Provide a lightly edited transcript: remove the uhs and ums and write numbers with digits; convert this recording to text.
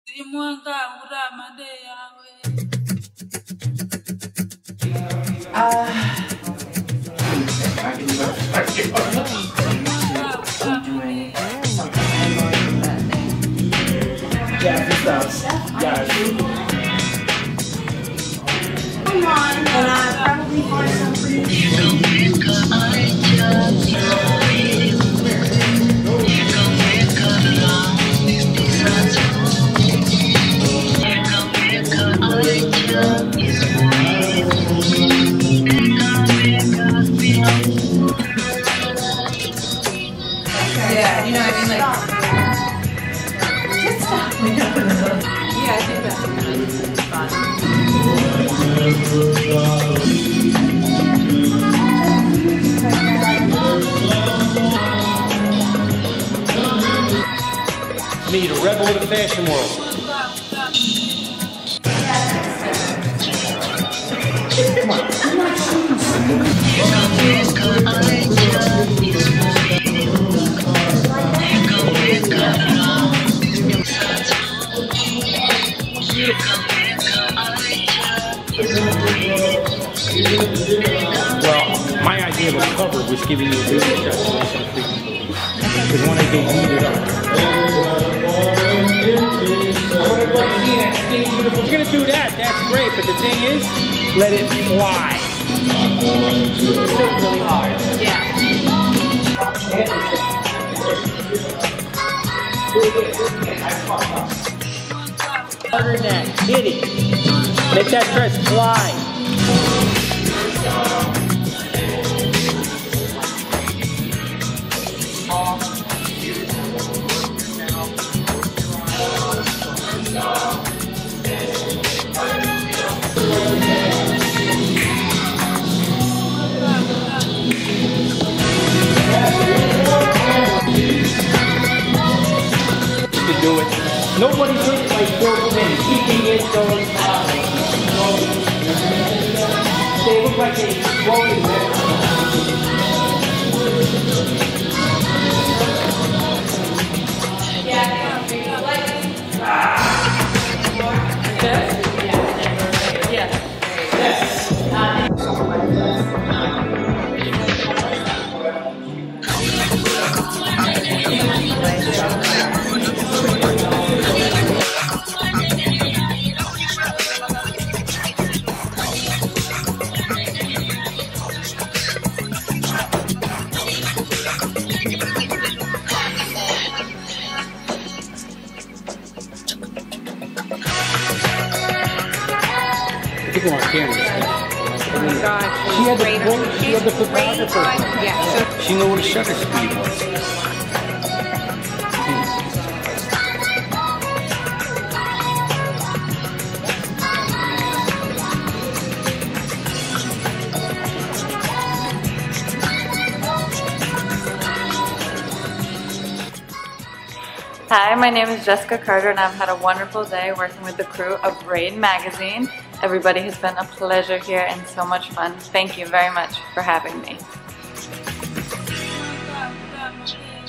Come on, and I probably find some for you. Yeah, you know what I mean? Like, just stop. Yeah, I think that's fun. Me, the rebel of the fashion world. Come on. Well, my idea of a cover was giving you a big shot because when I get heated up. If you're gonna do that, that's great. But the thing is, let it fly. It's really hard. Yeah. Harder than that. Hit it. Make that dress fly. To do it. Nobody's hit like Bill Clinton. Keeping it going out. They look like they exploded there. People aren't caring. Oh my God, She had the photographer. Yeah. She knew what a shutter speed was. Hi, my name is Jessica Carter and I've had a wonderful day working with the crew of Rain Magazine. Everybody has been a pleasure here and so much fun. Thank you very much for having me.